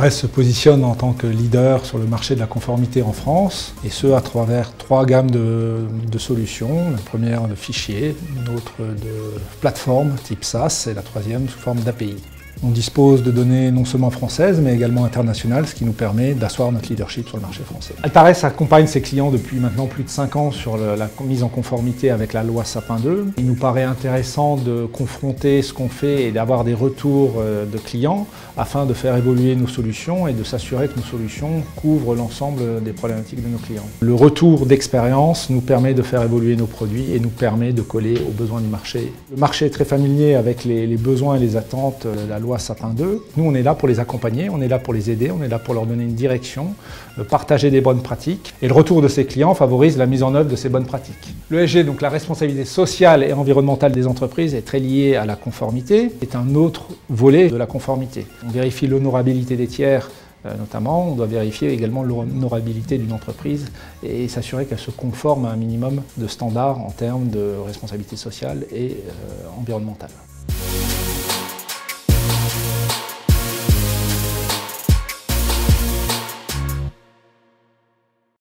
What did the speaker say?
Altares se positionne en tant que leader sur le marché de la conformité en France, et ce à travers 3 gammes de solutions. La première de fichiers, une autre de plateforme type SaaS et la troisième sous forme d'API. On dispose de données non seulement françaises, mais également internationales, ce qui nous permet d'asseoir notre leadership sur le marché français. Altares accompagne ses clients depuis maintenant plus de 5 ans sur la mise en conformité avec la loi Sapin 2. Il nous paraît intéressant de confronter ce qu'on fait et d'avoir des retours de clients afin de faire évoluer nos solutions et de s'assurer que nos solutions couvrent l'ensemble des problématiques de nos clients. Le retour d'expérience nous permet de faire évoluer nos produits et nous permet de coller aux besoins du marché. Le marché est très familier avec les besoins et les attentes de la loi Sapin 2. Nous, on est là pour les accompagner, on est là pour les aider, on est là pour leur donner une direction, partager des bonnes pratiques. Et le retour de ces clients favorise la mise en œuvre de ces bonnes pratiques. L'ESG, donc la responsabilité sociale et environnementale des entreprises, est très liée à la conformité. C'est un autre volet de la conformité. On vérifie l'honorabilité des tiers, notamment, on doit vérifier également l'honorabilité d'une entreprise et s'assurer qu'elle se conforme à un minimum de standards en termes de responsabilité sociale et environnementale.